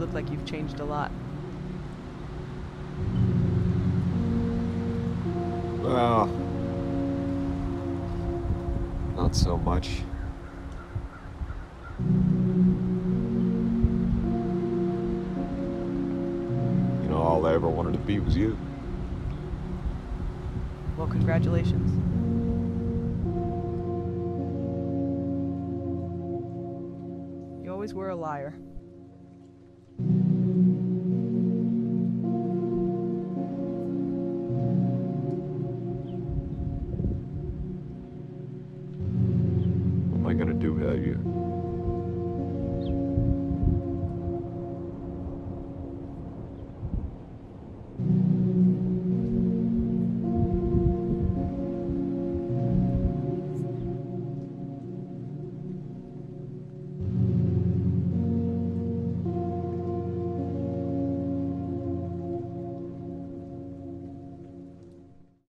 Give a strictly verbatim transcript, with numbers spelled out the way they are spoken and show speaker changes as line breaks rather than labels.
look like you've changed a lot.
Well, not so much. You know, all I ever wanted to be was you.
Well, congratulations. You always were a liar.